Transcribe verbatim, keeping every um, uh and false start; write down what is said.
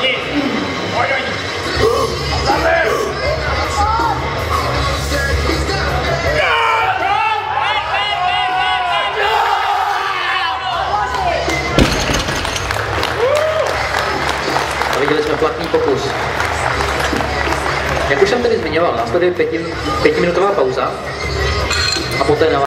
Viděli jsme platný pokus. Jak už jsem tedy zmiňoval, následuje pěti, pětiminutová pauza a poté na